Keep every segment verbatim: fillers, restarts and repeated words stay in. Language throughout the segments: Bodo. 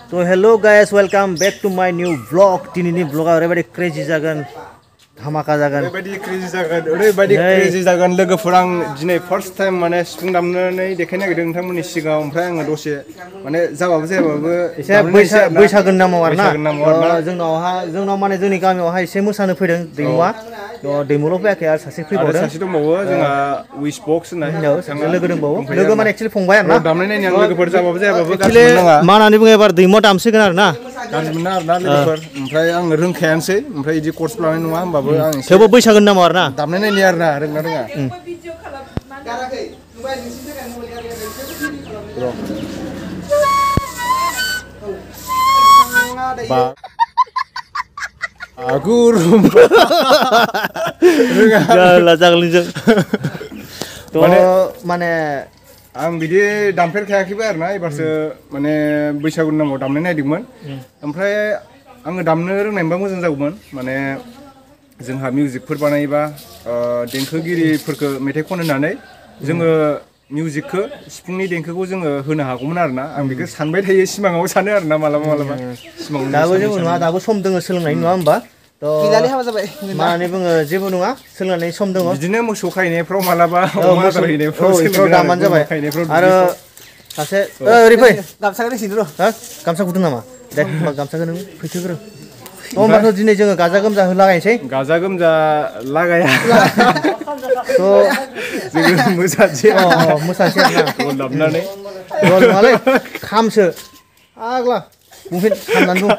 तो hello guys welcome back to my new vlog दिनैनि व्लॉगा ओरैबायदि क्रेजी जागोन धामाका जागोन ओरैबायदि क्रेजी जागोन ओरैबायदि क्रेजी जागोन लोगोफोर आं दिनै फार्स्ट टाइम माने सिफुं दामनानै देखायनो नागिरदों नोंथांमोननि सिगाङाव ओमफ्राय आङो दसे माने जाबाबो जायाबाबो एसे बैसागोन नामाव आरोना जोंनावहा जोंनाव माने जोंनि गामियावहा एसे मोसानो फैदों दैमुआ दैमुल' फैयाखै आरो सासे फैबावदों सासे दंबावो जोंहा उइस बक्स होननाय सासे लोगो दंबावो लोगो माने एक्चुअली फंबाय आरोना दामनाय नायनो आं लोगोफोर जाबाबो जायाबाबो एक्चुअली मा होननानै बुङो एबार दैमुआ दामसिगोन आरोना दामसिगोन आरोना लोगोफोर ओमफ्राय आं रोंखायानोसै ओमफ्राय बिदि कर्स लानाय नङा होमबाबो आं थेवबो बैसागोन नामाव आरोना दामनाय नायनो आरोना रोंना रोङा Bagurum Gala jangan to माने आं बिदि दामफेरखायाखैबो आरोना एबारसो माने बैसागुनि नामाव दामनाय नायदोंमोन ओमफ्राय आङो दामनो रोंनायबा मोजां जागौमोन माने जोंहा मिउजिकफोर बानायोबा देंखोगिरिफोरखौ मेथाइ खननानै जोङो मिउजिकखौ सिफुंनि देंखोखौ जोङो होनो हागौमोन आरोना आं बेखौ सानबाय थायो सिमाङाव सानो आरोना मालाबा मालाबा सिमाङाव दाबो जेबो नङा दाबो सम दङ सोलोंनाय नङा होमबा गैलालै हाबा जाबाय मा होननानै बुङो जेबो नङा सोलोंनायनि सम दङ बिदिनो मोसौ खायनायफ्राव मालाबा अमा आदार हैनायफ्राव दामानो जाबाय आरो सासे ओरै फै गामसाखौ दोंसिनो र' हा गामसा गुदुं नामा दे होमबा गामसाखौ नों फैथोग्रो होमबाथ' दिनै जोङो गाजा गोमजा लागायनोसै गाजा गोमजा लागाया थ' जोङो मोसानोसै अ मोसानोसै आरोना रल दामनानै रल नङालै खामसो आग्ला बुंफिन खामनानै बुं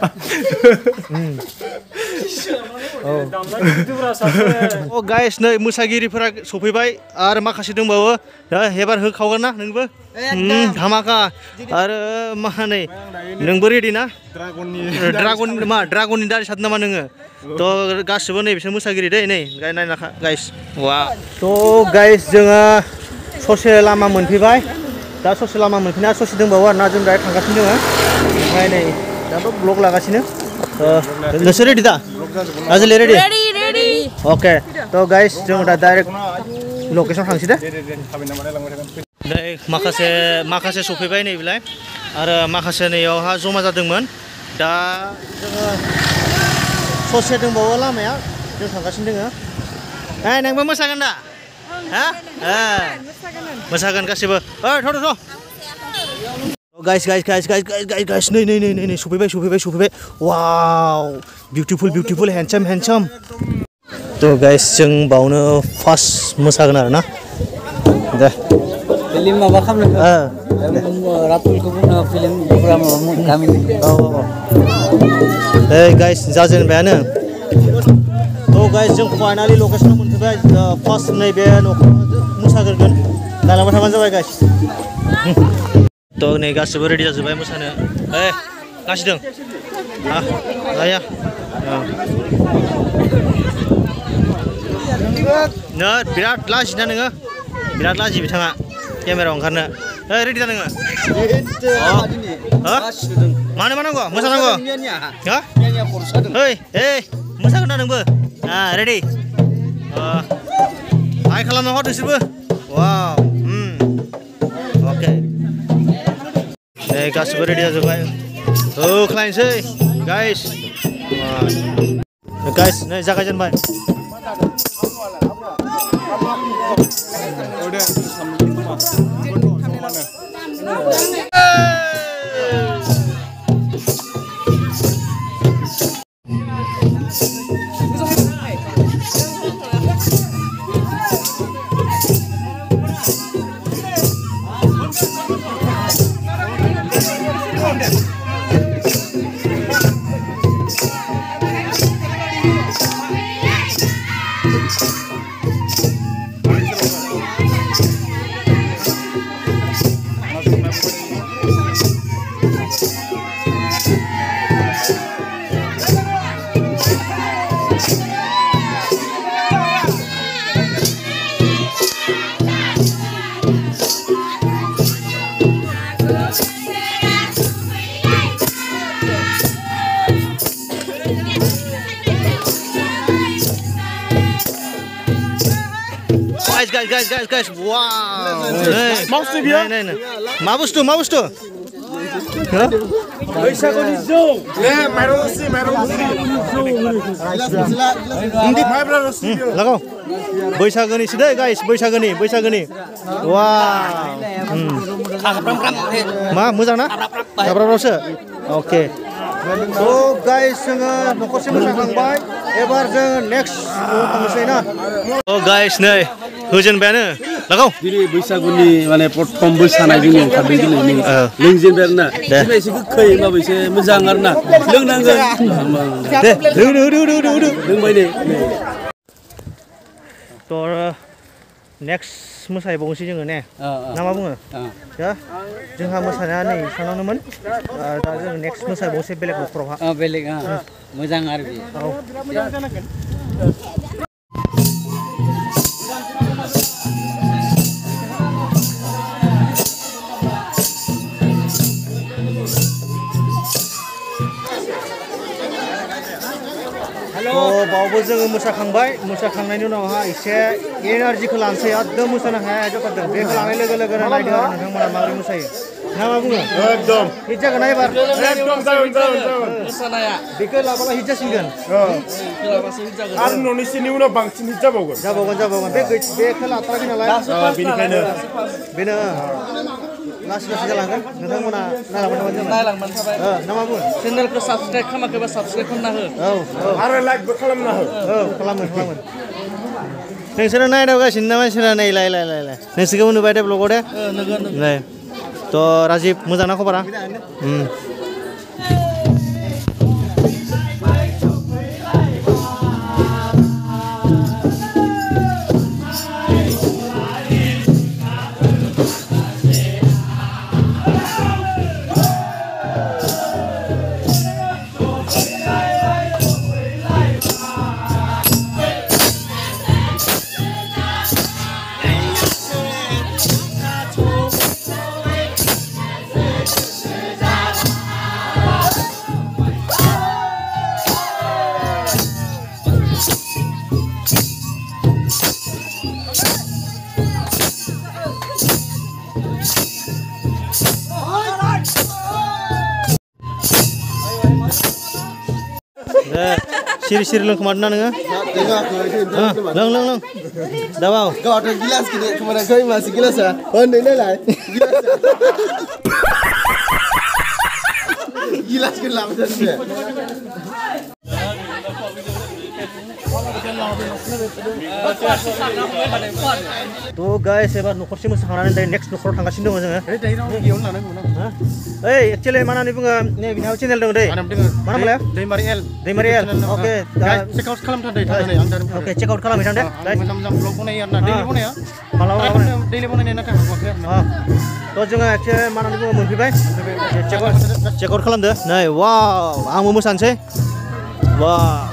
औ गाइस नै मोसागिरिफोरा सफैबाय आरो माखासे दंबावो एबार होखावगोन ना नोंबो धामाका आरो मा नै नोंबो रेडि ना ड्रागन मा ड्रागननि दारि साद नामा नोङो थ' गासिबो नै बिसोर मोसागिरि दै नै नायना गाइस वा थ' गाइस जोङो ससे लामा मोनफैबाय दा ससे लामा मोनफैना ससे दंबावो आरोना जों दा थांगासिनो दङ ओमफ्राय नै दाबो ब्लग लागासिनो नोंसोर रेडि दा आजलि रेडि रेडि अके थ' गाइस जों दा डाइरेक्ट लकेसन थांसै दे नै माखासे माखासे सफैबाय नैबिलाय आरो माखासे नैयावहा जमा जादोंमोन दा जोङो ससे दंबावो लामाया जों थांगासिनो दङ ए नोंबो मोसागोन दा हा मोसागोन गासिबो ओइ थ' थ' guys guys guys guys guys guys नै नै नै नै सफैबाय सफैबाय सफैबाय wow beautiful beautiful handsome handsome थ' गाइस जों बावनो फार्स्ट मोसागोन आरोना दे फिल्म माबा खालामनो रातुलखौ बुंनो फिल्म पुरा माबा गामिनि औ औ ए गाइस जाजेनबायानो थ' गाइस जों फाइनालि लकेसनाव मोनफैबाय फार्स्ट नैबे न'खौ मोसागोरगोन नायलांबाय थाबानो जाबाय गाइस थ' नै गासिबो रेडि जाजोब्बाय मोसानो ए नासिदों हा आया नो बिराद लाजिना नोङो बिराद लाजि बिथाङा केमेरायाव ओंखारनो ए रेडि दा नोङो मानो मा नांगौ मोसानांगौ हा ओइ ए मोसागोन दा नोंबो रेडि हाय खालामना हर नोंसोरबो वाव अके ए गासिबो रेडि जाजोब्बाय औ खालायनोसै गाइस गाइस नै जागायजेनबाय guys guys guys guys wow. Mau tuh dia? Nih nih. Ma bustu, ma bustu. बैसागुनि जौ ले माइरं रोसि माइरं रोसि माइब्रा रोसि लगाव बैसागोनि सो दै गाइस बैसागोनि बैसागोनि वा मा मोजां ना गाब्राबरावसो अके थ' गाइस जोङो न'खरसे मोसाखांबाय एबार जोङो नेक्स्ट थांनोसै ना थ' गाइस नै होजेनबायानो लगाव दिनै बैसागुनि माने प्रथम मोसानाय जोंनि ओंखारदों दिनै लोंजेनबाय आरोना एसे एसे गोखै होमबाबो एसे मोजां आरोना लोंनांगोन दे होदो होदो होदो होदो लोंबाय दे थ' नेक्स्ट मोसाबावनोसै जोङो ने ना मा बुङो दा जोंहा मोसानाया नै सानावनोमोन दा जों नेक्स्ट मोसाबावनोसै बेलेग न'खरावहा बेलेग मोजां आरो बावबो जोङो मोसाखांबाय मोसाखांनायनि उनावहा एसे एनार्जिखौ लानोसै एकदम मोसानो हाया जाथारदों बेखौ लानाय लोगो लोगोनो नायदो आरो नोंथांमोना माबोरै मोसायो ना मा बुङो एकदम हिट जागोन ना एबार एकदम जागोन जागोन जागोन मोसानाया बेखौ लाबाला हिट जासिगोन आरो न'निसेनि उनाव बांसिन हिट जाबावगोन जाबावगोन जाबावगोन बे बेखौ लाथाराखै नालाय बेनिखायनो बेनो लासै लासै जालांगोन नोंथांमोना नायलांबाय थाबानो जाबाय नायलांबाय थाबाय ना मा बुङो चेनेलखौ साबसक्राइब खालामाखैबा साबसक्राइब खालामना हो औ औ आरो लाइकबो खालामना हो औ खालामो खालामो नोंसोरो नायदावगासिनो ना मानसिफोरा नै लाय लाय लाय लाय नोंसोरखौबो नुबाय दे ब्लगाव दे नै थ' राजिब मोजां ना खबरा सिरि सिरि लोंखोमादों ना नोङो लों लों लों दाबाव गावथ' गिलास गिदिर खोमानाखै मासे गिलासा उन्दै नायलाय गिलासखौ लाबाय थादों थ' गाइस एबार न'खरसे मोसाखांनानै दायो नेक्स्ट न'खराव थांगासिनो दङ जोङो ओइ एक्चुवेलि मा होननानै बुङो नै बिनाव चेनेल दङ दै मा नामलाय दैमारि एल दैमारि एल अके चेक आउट खालामथारदे थांनानै आं दानो अके चेक आउट खालामबाय थां दे मोजां मोजां ब्लग बनायो आरोना दैलि बनाया मालाबा दैलि बनायनाय नाथाय हाबाखै आरोना थ' जोङो एक्चुवेलि मा होननानै बुङो मोनफैबाय चेक आउट चेक आउट खालामदो नै वाव आंबो मोसानोसै वाव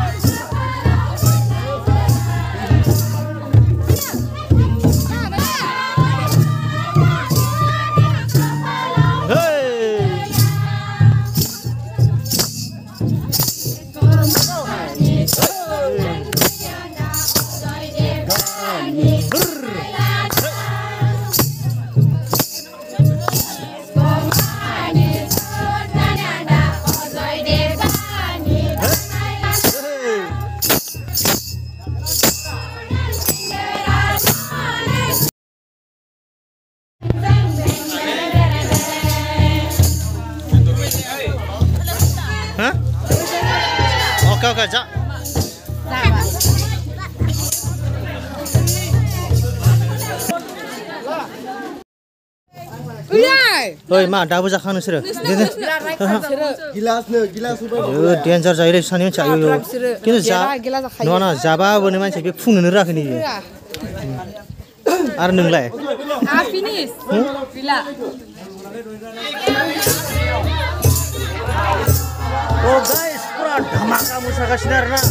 Oke oke cak. Oi mak dah berjak kan sih? गिलास नो गिलास होबाय Yo danger जायो रे सानि मानसिया यो किन्तु जा नङा ना जाबाबो मानसिया बे फुंनोनो रोङाखै नै आरो नोंलाय Ah, finish. Vila. Oh guys, pura dhamaka mosagasino arena.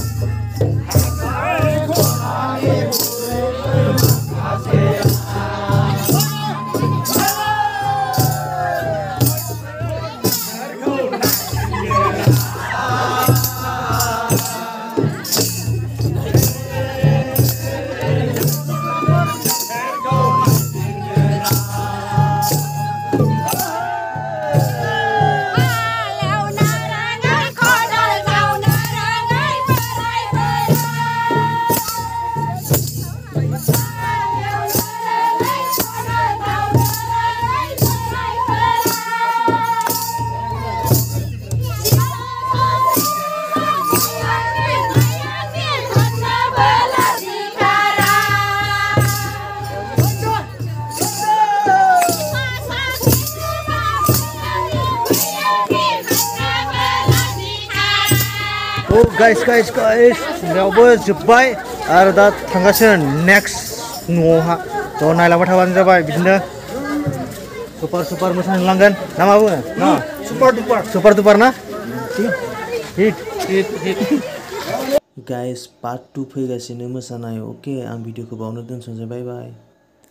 Guys guys guys बेयावबो जोब्बाय आरो दा थांगासिनो नेक्स्ट न'आवहा थ' नायलांबाय थाबानो जाबाय बिदिनो सुपार सुपार मोसानो लांगोन ना मा बुङो ना सुपार दुपार सुपार दुपार ना hit hit hit guys part two फैगासिनो मोसानाय अके आं भिडिअखौ बावनो दोनस'नोसै बाय बाय